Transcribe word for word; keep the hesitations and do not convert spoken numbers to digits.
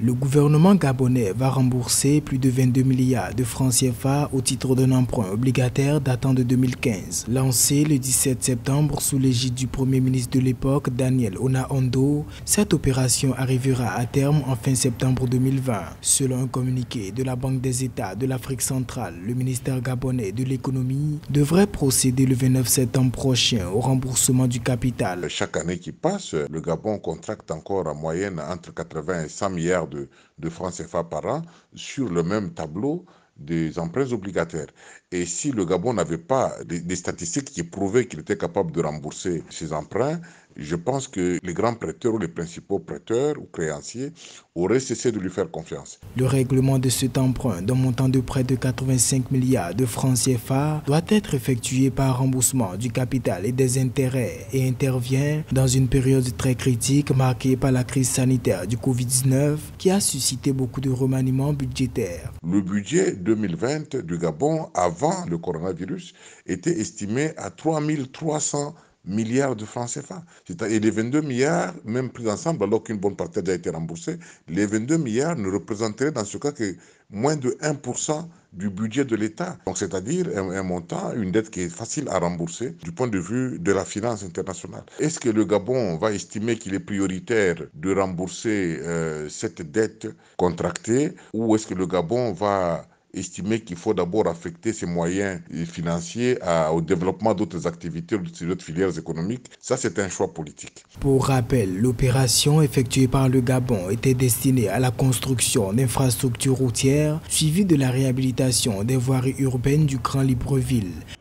Le gouvernement gabonais va rembourser plus de vingt-deux milliards de francs C F A au titre d'un emprunt obligataire datant de deux mille quinze. Lancé le dix-sept septembre sous l'égide du Premier ministre de l'époque, Daniel Ona-Ondo, cette opération arrivera à terme en fin septembre deux mille vingt. Selon un communiqué de la Banque des États de l'Afrique centrale, le ministère gabonais de l'économie devrait procéder le vingt-neuf septembre prochain au remboursement du capital. Chaque année qui passe, le Gabon contracte encore en moyenne entre quatre-vingts et cent milliards de, de francs C F A par an sur le même tableau des emprunts obligataires. Et si le Gabon n'avait pas des, des statistiques qui prouvaient qu'il était capable de rembourser ses emprunts, je pense que les grands prêteurs ou les principaux prêteurs ou créanciers auraient cessé de lui faire confiance. Le règlement de cet emprunt d'un montant de près de quatre-vingt-cinq milliards de francs C F A doit être effectué par remboursement du capital et des intérêts et intervient dans une période très critique marquée par la crise sanitaire du Covid dix-neuf qui a suscité beaucoup de remaniements budgétaires. Le budget deux mille vingt du Gabon avant le coronavirus était estimé à trois mille trois cents milliards de francs C F A. Et les vingt-deux milliards, même pris ensemble, alors qu'une bonne partie a déjà été remboursée, les vingt-deux milliards ne représenteraient dans ce cas que moins de un pour cent du budget de l'État. Donc c'est-à-dire un, un montant, une dette qui est facile à rembourser du point de vue de la finance internationale. Est-ce que le Gabon va estimer qu'il est prioritaire de rembourser euh, cette dette contractée, ou est-ce que le Gabon va estimer qu'il faut d'abord affecter ses moyens financiers à, au développement d'autres activités ou d'autres filières économiques? Ça, c'est un choix politique. Pour rappel, l'opération effectuée par le Gabon était destinée à la construction d'infrastructures routières suivie de la réhabilitation des voiries urbaines du Grand Libreville.